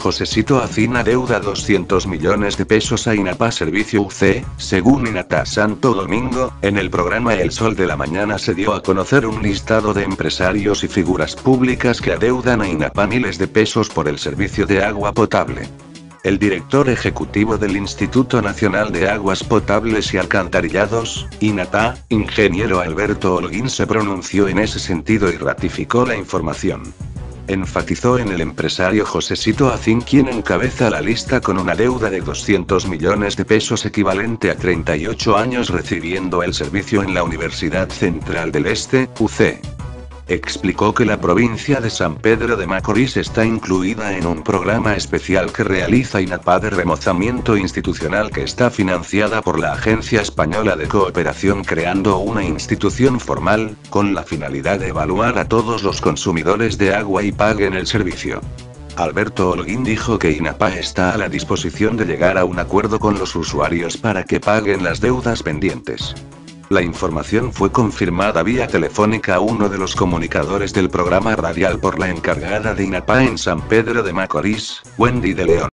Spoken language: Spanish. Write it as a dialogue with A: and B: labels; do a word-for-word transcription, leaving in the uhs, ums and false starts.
A: Josecito Acina deuda doscientos millones de pesos a INAPA Servicio U C, según INATA Santo Domingo. En el programa El Sol de la Mañana se dio a conocer un listado de empresarios y figuras públicas que adeudan a INAPA miles de pesos por el servicio de agua potable. El director ejecutivo del Instituto Nacional de Aguas Potables y Alcantarillados, INATA, ingeniero Alberto Holguín, se pronunció en ese sentido y ratificó la información. Enfatizó en el empresario Josecito Acín, quien encabeza la lista con una deuda de doscientos millones de pesos equivalente a treinta y ocho años recibiendo el servicio en la Universidad Central del Este, U C. Explicó que la provincia de San Pedro de Macorís está incluida en un programa especial que realiza INAPA de remozamiento institucional que está financiada por la Agencia Española de Cooperación, creando una institución formal, con la finalidad de evaluar a todos los consumidores de agua y paguen el servicio. Alberto Holguín dijo que INAPA está a la disposición de llegar a un acuerdo con los usuarios para que paguen las deudas pendientes. La información fue confirmada vía telefónica a uno de los comunicadores del programa radial por la encargada de INAPA en San Pedro de Macorís, Wendy de León.